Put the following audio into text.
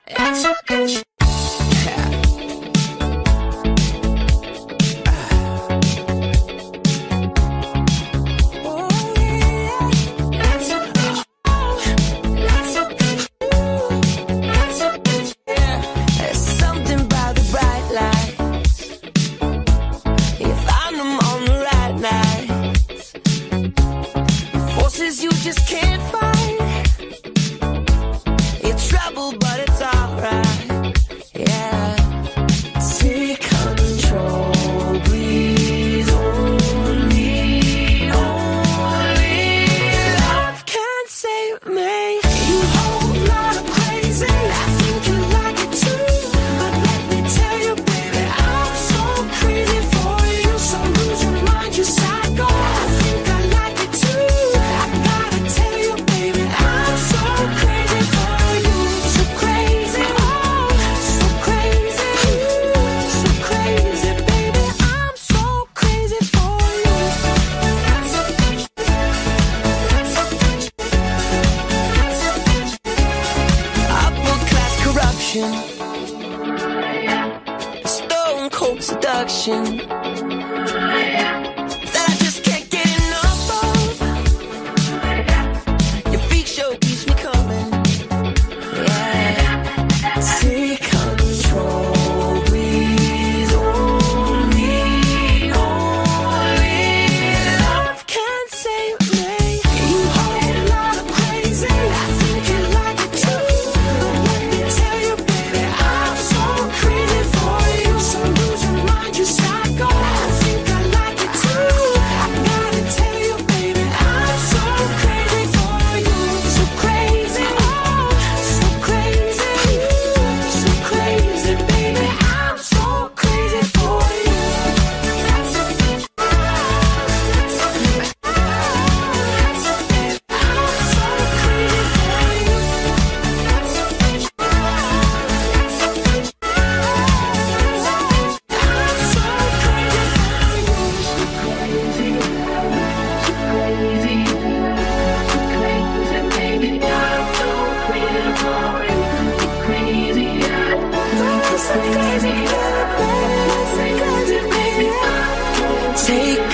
You just can't fight. It's trouble, but it's alright. Yeah. Take control, breathe. Only love can save me. You hold a lot of crazy. I think you like it too. But let me tell you, baby, I'm so crazy for you. So lose your mind, you psycho. I think I like it too. Stone cold seduction that I just can't get enough of. Your freak show keeps me coming. Yeah. Take control, breathe. Only love can save me. You hold a lot of crazy. I think you like it too. But let me tell you, baby, I'm so crazy for you. So lose your mind, you psycho. I think I like it too. I gotta tell you, baby, I'm so crazy for you. So crazy, oh, so crazy. So crazy, baby, I'm so crazy for you. I'm so crazy for you. Take